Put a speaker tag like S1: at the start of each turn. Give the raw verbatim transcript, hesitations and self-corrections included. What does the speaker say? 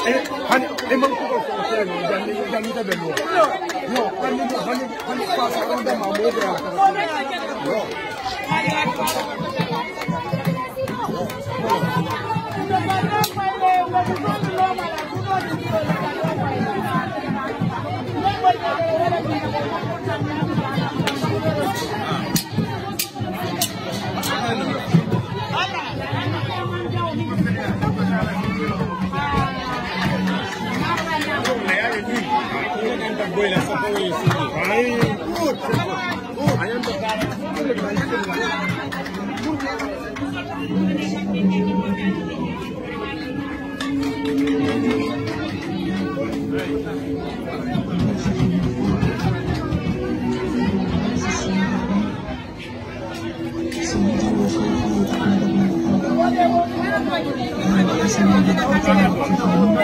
S1: hani emang ko ko so no jani jani ta belo no hani hani hani pa sa ronda ma mo bra no
S2: Terima kasih.